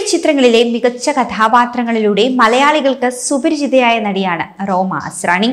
ചിത്രങ്ങളിലെ മികച്ച കഥാപാത്രങ്ങളിലൂടെ മലയാളികൾക്ക് സുപരിചിതയായ നടിയാണ് റോമ അസ്രാണി.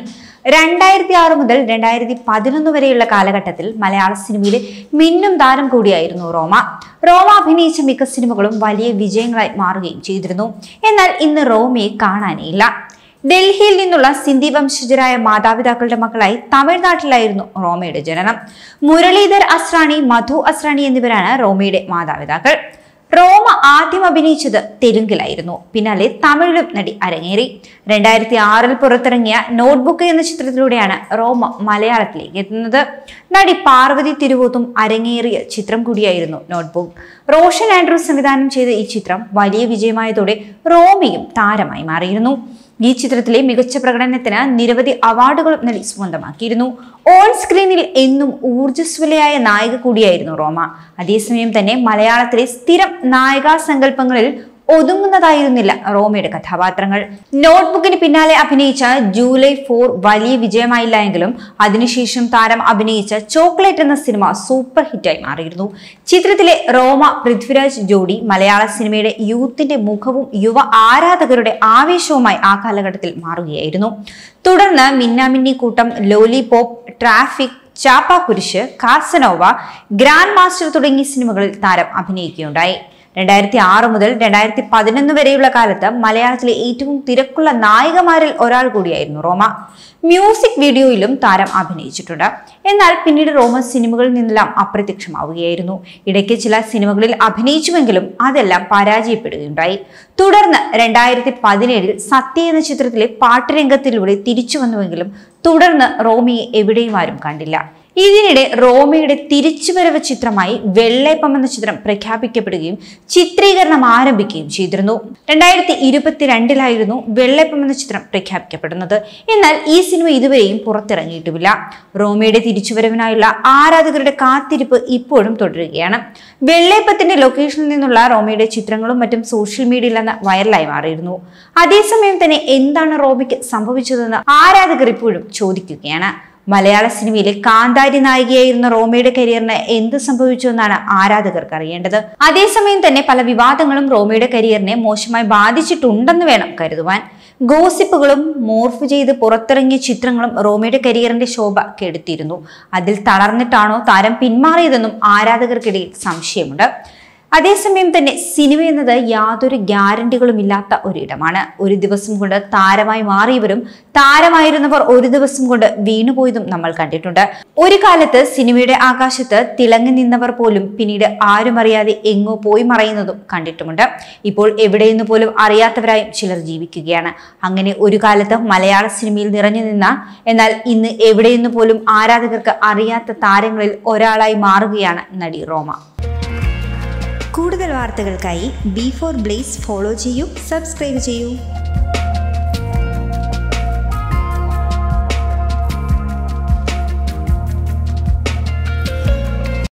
2006 മുതൽ 2011 വരെയുള്ള കാലഘട്ടത്തിൽ മലയാള സിനിമയിലെ മിന്നും താരം കൂടിയായിരുന്നു റോമ. റോമ അഭിനയിച്ച മിക്ക സിനിമകളും വലിയ വിജയങ്ങളായി മാറുകയും ചെയ്തിരുന്നു. എന്നാൽ ഇന്ന് റോമയെ കാണാനേയില്ല. ഡൽഹിയിൽ നിന്നുള്ള സിന്ധി വംശജരായ മാതാപിതാക്കളുടെ മക്കളായി തമിഴ്നാട്ടിലായിരുന്നു റോമയുടെ ജനനം. മുരളീധർ അസ്രാണി, മധു അസ്രാണി എന്നിവരാണ് റോമയുടെ മാതാപിതാക്കൾ. റോമ ആദ്യം അഭിനയിച്ചത് തെലുങ്കിലായിരുന്നു. പിന്നാലെ തമിഴിലും നടി അരങ്ങേറി. 2006 പുറത്തിറങ്ങിയ നോട്ട്ബുക്ക് എന്ന ചിത്രത്തിലൂടെയാണ് റോമ മലയാളത്തിലേക്ക് എത്തുന്നത്. നടി പാർവതി തിരുവോത്തും അരങ്ങേറിയ ചിത്രം കൂടിയായിരുന്നു നോട്ട്ബുക്ക്. റോഷൻ ആൻഡ്രൂസ് സംവിധാനം ചെയ്ത ഈ ചിത്രം വലിയ വിജയമായതോടെ റോമയും താരമായി മാറിയിരുന്നു. ഈ ചിത്രത്തിലെ മികച്ച പ്രകടനത്തിന് നിരവധി അവാർഡുകളും നടി സ്വന്തമാക്കിയിരുന്നു. ഓൺ സ്ക്രീനിൽ എന്നും ഊർജ്ജസ്വലയായ നായിക കൂടിയായിരുന്നു റോമ. അതേസമയം തന്നെ മലയാളത്തിലെ സ്ഥിരം നായികാ സങ്കല്പങ്ങളിൽ ഒതുങ്ങുന്നതായിരുന്നില്ല റോമയുടെ കഥാപാത്രങ്ങൾ. നോട്ട്ബുക്കിന് പിന്നാലെ അഭിനയിച്ച ജൂലൈ 4 വലിയ വിജയമായില്ല എങ്കിലും അതിനുശേഷം താരം അഭിനയിച്ച ചോക്ലേറ്റ് എന്ന സിനിമ സൂപ്പർ ഹിറ്റായി മാറിയിരുന്നു. ചിത്രത്തിലെ റോമ പൃഥ്വിരാജ് ജോഡി മലയാള സിനിമയുടെ യൂത്തിന്റെ മുഖവും യുവ ആരാധകരുടെ ആവേശവുമായി ആ കാലഘട്ടത്തിൽ മാറുകയായിരുന്നു. തുടർന്ന് മിന്നാമിന്നി കൂട്ടം, ലോലിപോപ്പ്, ട്രാഫിക്, ചാപ്പാക്കുരിശ്, കാസനോവ, ഗ്രാൻഡ് മാസ്റ്റർ തുടങ്ങിയ സിനിമകളിൽ താരം അഭിനയിക്കുകയുണ്ടായി. 2006 മുതൽ 2011 വരെയുള്ള കാലത്ത് മലയാളത്തിലെ ഏറ്റവും തിരക്കുള്ള നായികമാരിൽ ഒരാൾ കൂടിയായിരുന്നു റോമ. മ്യൂസിക് വീഡിയോയിലും താരം അഭിനയിച്ചിട്ടുണ്ട്. എന്നാൽ പിന്നീട് റോമ സിനിമകളിൽ നിന്നെല്ലാം അപ്രത്യക്ഷമാവുകയായിരുന്നു. ഇടയ്ക്ക് ചില സിനിമകളിൽ അഭിനയിച്ചുവെങ്കിലും അതെല്ലാം പരാജയപ്പെടുകയുണ്ടായി. തുടർന്ന് 2017 സത്യ എന്ന ചിത്രത്തിലെ പാട്ടുരംഗത്തിലൂടെ തിരിച്ചു വന്നുവെങ്കിലും തുടർന്ന് റോമയെ എവിടെയും ആരും കണ്ടില്ല. ഇതിനിടെ റോമയുടെ തിരിച്ചുവരവ് ചിത്രമായി വെള്ളയപ്പം എന്ന ചിത്രം പ്രഖ്യാപിക്കപ്പെടുകയും ചിത്രീകരണം ആരംഭിക്കുകയും ചെയ്തിരുന്നു. 2022 വെള്ളയപ്പം എന്ന ചിത്രം പ്രഖ്യാപിക്കപ്പെടുന്നത്. എന്നാൽ ഈ സിനിമ ഇതുവരെയും പുറത്തിറങ്ങിയിട്ടുമില്ല. റോമയുടെ തിരിച്ചുവരവിനായുള്ള ആരാധകരുടെ കാത്തിരിപ്പ് ഇപ്പോഴും തുടരുകയാണ്. വെള്ളയപ്പത്തിന്റെ ലൊക്കേഷനിൽ നിന്നുള്ള റോമയുടെ ചിത്രങ്ങളും മറ്റും സോഷ്യൽ മീഡിയയിൽ നിന്ന് വൈറലായി മാറിയിരുന്നു. അതേസമയം തന്നെ എന്താണ് റോമയ്ക്ക് സംഭവിച്ചതെന്ന് ആരാധകർ ഇപ്പോഴും ചോദിക്കുകയാണ്. മലയാള സിനിമയിലെ കാന്താരി നായികയായിരുന്ന റോമയുടെ കരിയറിന് എന്ത് സംഭവിച്ചു എന്നാണ് ആരാധകർക്ക് അറിയേണ്ടത്. അതേസമയം തന്നെ പല വിവാദങ്ങളും റോമയുടെ കരിയറിനെ മോശമായി ബാധിച്ചിട്ടുണ്ടെന്ന് വേണം കരുതുവാൻ. ഗോസിപ്പുകളും മോർഫ് ചെയ്ത് പുറത്തിറങ്ങിയ ചിത്രങ്ങളും റോമയുടെ കരിയറിന്റെ ശോഭ കെടുത്തിയിരുന്നു. അതിൽ തളർന്നിട്ടാണോ താരം പിന്മാറിയതെന്നും ആരാധകർക്കിടയിൽ സംശയമുണ്ട്. അതേസമയം തന്നെ സിനിമ എന്നത് യാതൊരു ഗ്യാരണ്ടികളും ഇല്ലാത്ത ഒരിടമാണ്. ഒരു ദിവസം കൊണ്ട് താരമായി മാറിയവരും താരമായിരുന്നവർ ഒരു ദിവസം കൊണ്ട് വീണുപോയതും നമ്മൾ കണ്ടിട്ടുണ്ട്. ഒരു കാലത്ത് സിനിമയുടെ ആകാശത്ത് തിളങ്ങി നിന്നവർ പോലും പിന്നീട് ആരും അറിയാതെ എങ്ങോ പോയി മറയുന്നതും കണ്ടിട്ടുമുണ്ട്. ഇപ്പോൾ എവിടെയെന്ന് പോലും അറിയാത്തവരായും ചിലർ ജീവിക്കുകയാണ്. അങ്ങനെ ഒരു കാലത്ത് മലയാള സിനിമയിൽ നിറഞ്ഞു നിന്ന എന്നാൽ ഇന്ന് എവിടെയെന്ന് പോലും ആരാധകർക്ക് അറിയാത്ത താരങ്ങളിൽ ഒരാളായി മാറുകയാണ് നടി റോമ. കൂടുതൽ വാർത്തകൾക്കായി B4 Blaze ഫോളോ ചെയ്യൂ, സബ്സ്ക്രൈബ് ചെയ്യൂ.